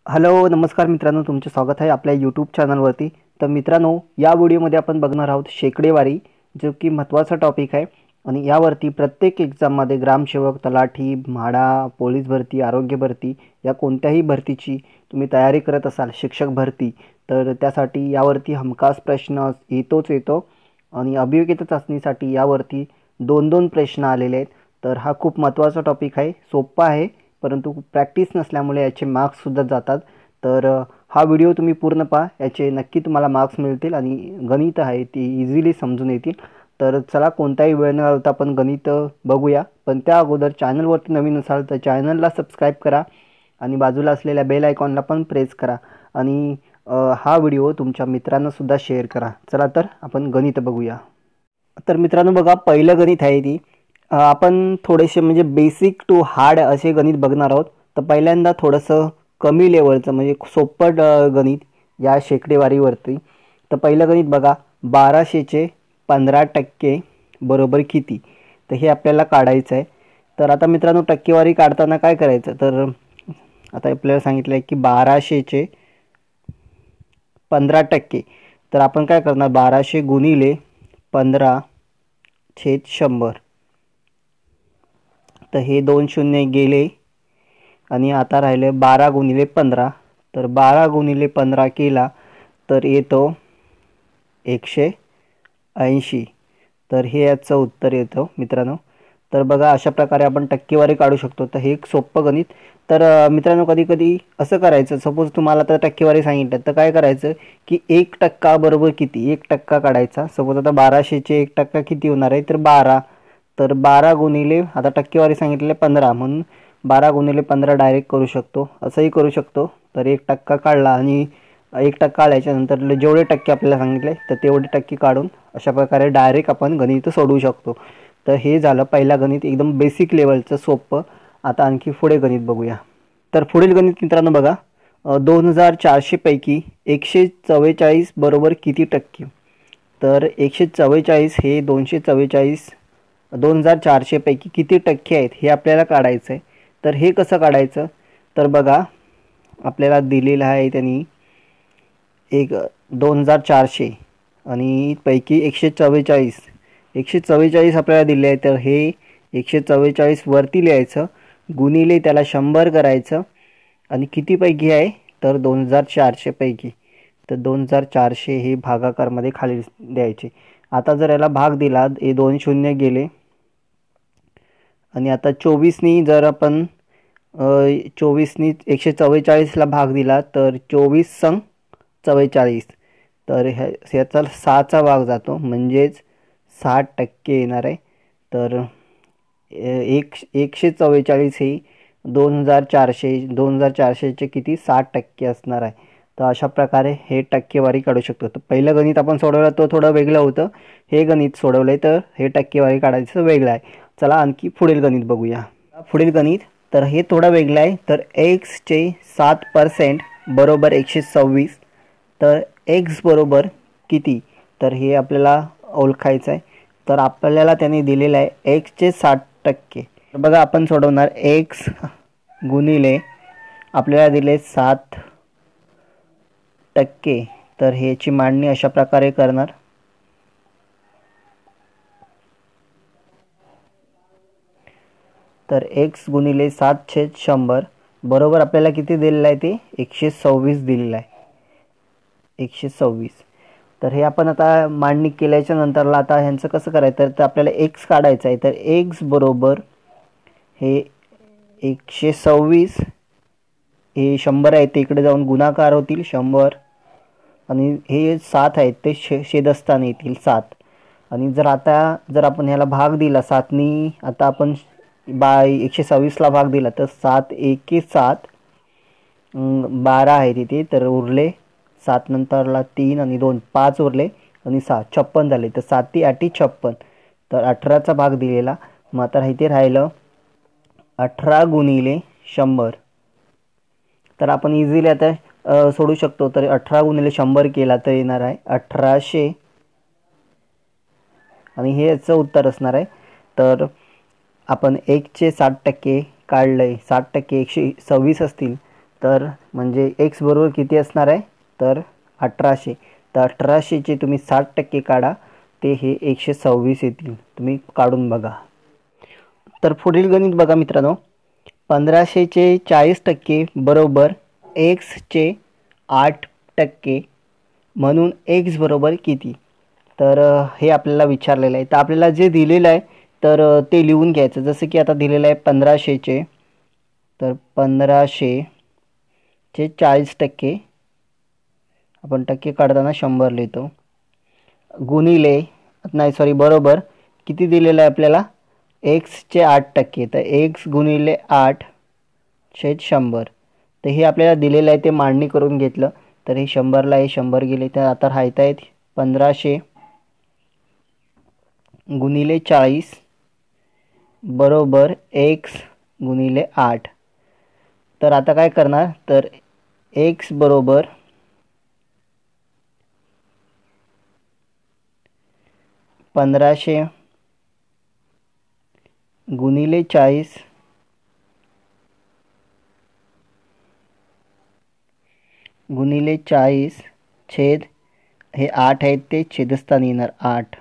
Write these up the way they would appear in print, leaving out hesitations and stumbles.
Hello, नमस्कार मित्रांनो, तुमचे स्वागत आहे आपल्या यूट्यूब चॅनलवरती. तर मित्रांनो, या व्हिडिओमध्ये आपण बघणार आहोत शेकडेवारी, जो की महत्त्वाचा टॉपिक आहे. आणि यावरती प्रत्येक एक्झाममध्ये ग्रामसेवक, तलाठी, म्हाडा, पोलीस भरती, आरोग्य भरती या कोणत्याही भरतीची तुम्ही तयारी करत असाल, शिक्षक भरती, तर त्यासाठी यावरती हमखास प्रश्न येतो. आणि अभियोग्यता चाचणीसाठी यावरती 2-2 प्रश्न आलेले आहेत. तर हा खूप महत्त्वाचा टॉपिक आहे. सोपा आहे, परंतु प्रॅक्टिस नसल्यामुळे याचे मार्क्ससुद्धा जातात. तर हा व्हिडिओ तुम्ही पूर्ण पहा, याचे नक्की तुम्हाला मार्क्स मिळतील आणि गणित आहे ती इझिली समजून येतील. तर चला, कोणताही वेळ न घालवता आपण गणित बघूया. पण त्या अगोदर चॅनलवरती नवीन असाल तर चॅनलला सबस्क्राईब करा आणि बाजूला असलेल्या बेल आयकॉनला पण प्रेस करा. आणि हा व्हिडिओ तुमच्या मित्रांनासुद्धा शेअर करा. चला तर आपण गणित बघूया. तर मित्रांनो बघा, पहिलं गणित आहे ती आपण थोडेसे म्हणजे बेसिक टू हार्ड असे गणित बघणार आहोत. तर पहिल्यांदा थोडंसं कमी लेवलचं म्हणजे सोपं गणित या शेकडेवारीवरती. तर पहिलं गणित बघा, 1200चे 15% बरोबर किती? तर हे आपल्याला काढायचं आहे. तर आता मित्रांनो, टक्केवारी काढताना काय करायचं, तर आता आपल्याला सांगितलं आहे की 1200चे 15%. तर आपण काय करणार, 1200 गुणिले 15/100. तर हे 2 शून्य गेले आणि आता राहिले 12 गुणिले 15. तर 12 गुणिले 15 केला तर येतो 180. तर हे याचं उत्तर येतं मित्रांनो. तर बघा, अशा प्रकारे आपण टक्केवारी काढू शकतो. तर हे एक सोपं गणित. तर मित्रांनो, कधी कधी असं करायचं, सपोज तुम्हाला तर टक्केवारी सांगितलं तर काय करायचं की 1% बरोबर किती, 1% काढायचा. सपोज आता 1200चे 1% किती होणार आहे, तर 12. तर 12 गुणिले, आता टक्केवारी सांगितले 15, म्हणून 12 गुणिले 15 डायरेक्ट करू शकतो, असंही करू शकतो. तर 1% काढला आणि 1% काढल्याच्यानंतर जेवढे टक्के आपल्याला सांगितले तर तेवढे टक्के काढून अशा प्रकारे डायरेक्ट आपण गणित सोडवू शकतो. तर हे झालं पहिला गणित, एकदम बेसिक लेवलचं सोपं. आता आणखी पुढे गणित बघूया. तर पुढील गणित मित्रांनो बघा, 2400 पैकी 144 बरोबर किती टक्के? तर 144 हे 2400 पैकी किती टक्के आहेत हे आपल्याला काढायचं आहे. तर हे कसं काढायचं, तर बघा, आपल्याला दिलेलं आहे त्यांनी 2400 आणि पैकी 144 आपल्याला दिले आहे. तर हे 144 वरती लिहायचं, गुणिले त्याला 100 करायचं आणि किती पैकी आहे, तर 2400 पैकी. तर 2400 हे भागाकारमध्ये खाली द्यायचे. आता जर याला भाग दिला, हे 2 शून्य गेले आणि आता 24नी जर आपण 24नी 144ला भाग दिला तर 24×44. तर ह्याचा 6चा भाग जातो, म्हणजेच 60% येणार आहे. तर 144 हे 2400चे किती, 60% असणार आहे. तर अशा प्रकारे हे टक्केवारी काढू शकतो. तर पहिलं गणित आपण सोडवलं तो थोडं वेगळं होतं, हे गणित सोडवलंय तर हे टक्केवारी काढायचं वेगळं आहे. चला आणखी पुढील गणित बघूया. पुढील गणित, तर हे थोडं वेगळं आहे. तर एक्सचे 7% बरोबर 126. तर एक्स बरोबर किती, तर हे आपल्याला ओळखायचं आहे. तर आपल्याला त्यांनी दिलेलं आहे एक्सचे 60%. तर बघा, आपण सोडवणार एक्स गुणिले आपल्याला दिले 7%. तर ह्याची मांडणी अशा प्रकारे करणार. तर एक्स गुणिले 7/100 बरोबर आपल्याला किती दिलेलं आहे, ते 126 दिलेलं आहे, 126. तर हे आपण आता मांडणी केल्याच्या नंतरला आता ह्यांचं कसं करायचं, तर आपल्याला एक्स काढायचं आहे. तर एक्स बरोबर हे 126, हे 100 आहे ते इकडे जाऊन गुणाकार होतील 100 आणि हे 7 आहेत ते छेदस्थानी येतील 7. आणि जर आपण ह्याला भाग दिला 7नी, आता आपण 126ला भाग दिला तर 7 एके 7, 12 आहे तिथे. तर उरले 7 नंतरला 3 आणि 2, 5 उरले आणि 6, 56 झाले. तर 7 8 56. तर 18चा भाग दिलेला. मग आता इथे राहिलं 18 गुणिले 100. तर आपण इझिली आता सोडू शकतो. तर 18 गुणिले 100 केला तर येणार आहे 1800 आणि हे याचं उत्तर असणार आहे. तर आपण 1चे 60% काढलंय, 60% 126 असतील तर म्हणजे x बरोबर किती असणार आहे, तर 1800. तर 1800चे तुम्ही 60% काढा, ते हे 126 येतील. तुम्ही काढून बघा. तर पुढील गणित बघा मित्रांनो, 1500चे 40% बरोबर एक्सचे 8% म्हणून एक्स बरोबर किती. तर हे आपल्याला विचारलेलं आहे. तर आपल्याला जे दिलेलं आहे तर ते लिहून घ्यायचं. जसं की आता दिलेलं आहे 1500चे, तर 1500चे 40% आपण टक्के काढताना 100 लिहितो, गुणिले नाही सॉरी बरोबर किती दिलेलं आहे आपल्याला, एक्सचे 8%. तर एक्स गुणिले 8/100. तर हे आपल्याला दिलेलं आहे, ते मांडणी करून घेतलं. तर हे 100ला हे 100 गेले. तर आता राहत आहेत 1500 गुणिले 40 बरोबर एक्स गुणिले 8. तर आता काय करणार, तर एक्स बरोबर 1500 गुणिले 40 गुणिले 40 छेद हे 8 आहेत, ते छेदस्थानी येणार 8.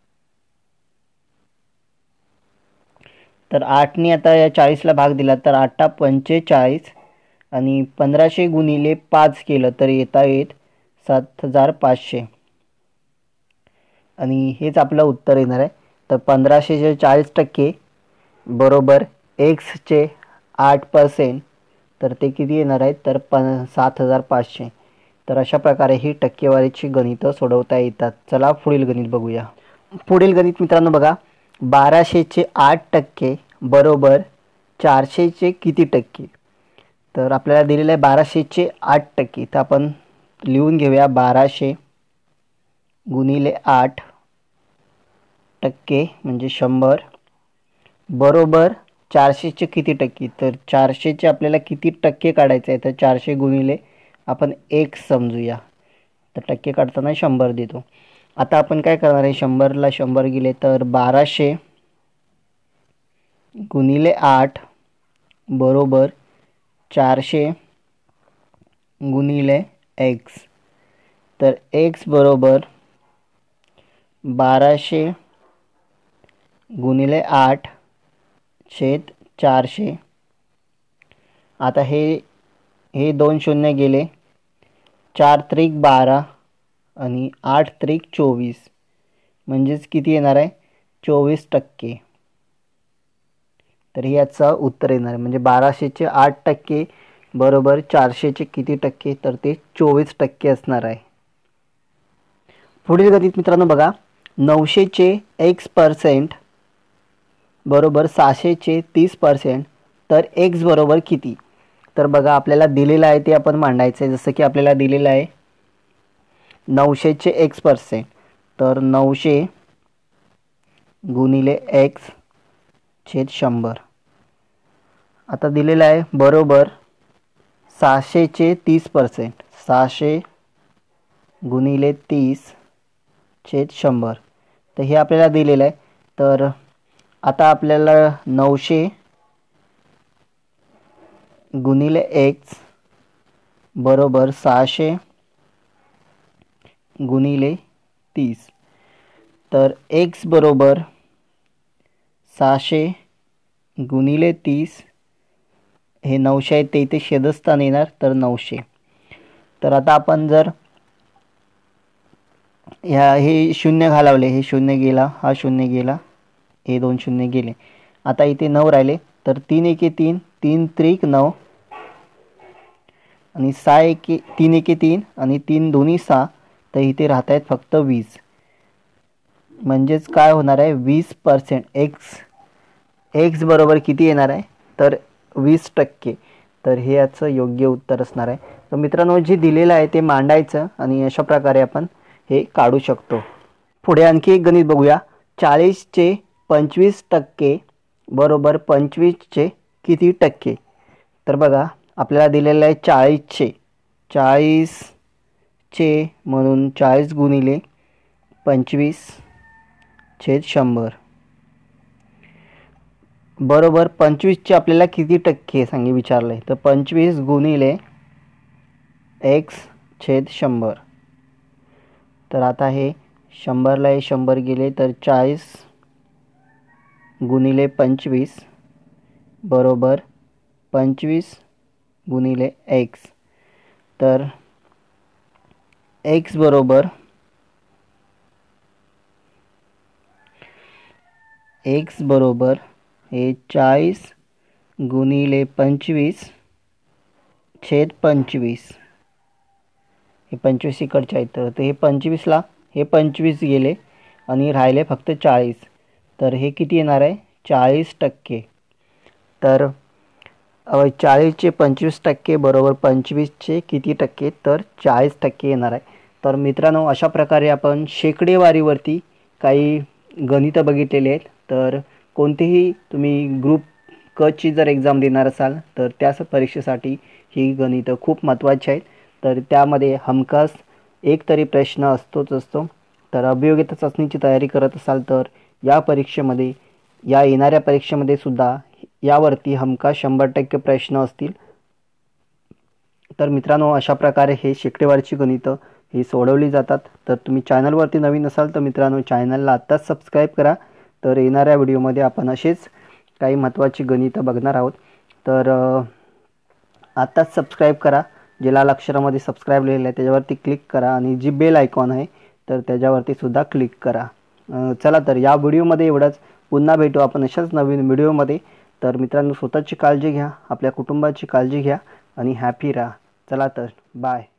तर 8ने आता या 40ला भाग दिला तर 8 45 आणि 1500 गुणिले 5 केलं तर येता येत 7500. आणि हेच आपलं उत्तर येणार आहे. तर 1500चे 40% बरोबर एक्सचे 8%, तर ते किती येणार आहेत, तर 7500. तर अशा प्रकारे ही टक्केवारीची गणितं सोडवता येतात. चला पुढील गणित बघूया. पुढील गणित मित्रांनो बघा, 1200चे 8% बरोबर 400चे किती टक्के. तर आपल्याला दिलेलं आहे 1200चे 8%. तर आपण लिहून घेऊया 1200 गुणिले 8% म्हणजे 100 बरोबर 400चे किती टक्के. तर 400चे आपल्याला किती टक्के काढायचे आहे, तर 400 गुणिले आपण 1 समजूया. तर टक्के काढताना 100 देतो. आता आपण काय करणार आहे, 100ला 100 गेले तर 1200 गुणिले 8 बरोबर 400 गुणिले एक्स. तर एक्स बरोबर 1200 गुणिले 8 छेद 400. आता हे 2 शून्य गेले, 4 त्रिक 12 आणि 8 त्रिक 24 म्हणजेच किती येणार आहे, 24%. तर याचं उत्तर येणार आहे. म्हणजे 1200चे 8% बरोबर 400चे किती टक्के, तर ते 24% असणार आहे. पुढील गणित मित्रांनो बघा, 900चे x% बरोबर 600चे 30%, तर x बरोबर किती. तर बघा आपल्याला दिलेलं आहे ते आपण मांडायचं आहे. जसं की आपल्याला दिलेलं आहे 900चे x%, तर 900 गुणिले x छेद 100. आता दिलेलं आहे बरोबर 600चे 30%, 600 गुणिले 30 छेद 100. तर हे आपल्याला दिलेलं आहे. तर आता आपल्याला 900 गुणिले x बरोबर 600 गुणिले 30. तर x बरोबर 600 गुणिले 30, हे 900 आहेत ते इथे छेदस्थान येणार, तर 900. तर आता आपण जर हे शून्य घालवले, हे शून्य गेला, हा शून्य गेला, हे 2 शून्य गेले. आता इथे 9 राहिले, तर 3 एके 3, 3 त्रिक 9 आणि 6 एके 3 एके 3 आणि 3 दोन्ही 6. तर इथे राहत आहेत फक्त 20. म्हणजेच काय होणार आहे, 20%. एक्स बरोबर किती येणार आहे, तर 20%. तर हे याचं योग्य उत्तर असणार आहे. तर मित्रांनो जे दिलेलं आहे ते मांडायचं आणि अशा प्रकारे आपण हे काढू शकतो. पुढे आणखी एक गणित बघूया, 40चे 25% बरोबर 25चे किती टक्के. तर बघा आपल्याला दिलेलं आहे 40चे म्हणून 40 गुणिले 25 छेद 100 बरोबर 25चे आपल्याला किती टक्के सांगे विचारलं आहे. तर 25 गुणिले x/100. तर आता हे 100ला 100 गेले तर 40 गुणिले 25 बरोबर 25 गुणिले x. तर x बरोबर हे 40 गुणिले 25 छेद 25. हे 25 इकडचे आहेत तर हे 25ला हे 25 गेले आणि राहिले फक्त 40. तर हे किती येणार आहे 40%. तर 40चे 25% बरोबर 25चे किती टक्के तर 40% येणार आहे. तर मित्रांनो अशा प्रकारे आपण शेकडेवारीवरती काही गणितं बघितलेली आहेत. तर कोणतेही तुम्ही ग्रुप क ची जर एक्झाम देणार असाल तर त्या परीक्षेसाठी ही गणितं खूप महत्त्वाची आहेत. तर त्यामध्ये हमखास एक तरी प्रश्न असतो. तर अभियोगिता चाचणीची तयारी करत असाल तर या परीक्षेमध्ये या येणाऱ्या परीक्षेमध्ये सुद्धा यावरती हमखास 100% प्रश्न असतील. तर मित्रांनो अशा प्रकारे हे शेकडेवारीची गणितं ही सोडवली जातात. तर तुम्ही चॅनलवरती नवीन असाल तर मित्रांनो चॅनलला आत्ताच सबस्क्राईब करा. तर येणाऱ्या व्हिडिओमध्ये आपण असेच काही महत्त्वाची गणितं बघणार आहोत. तर आत्ताच सबस्क्राईब करा. जे लाल अक्षरामध्ये सबस्क्राईब लिहिलेलं आहे त्याच्यावरती क्लिक करा आणि जी बेल आयकॉन आहे तर त्याच्यावरती सुद्धा क्लिक करा. चला तर या व्हिडिओमध्ये एवढंच. पुन्हा भेटू आपण अशाच नवीन व्हिडिओमध्ये. तर मित्रांनो स्वतःची काळजी घ्या, आपल्या कुटुंबाची काळजी घ्या आणि हॅपी राहा. चला तर बाय.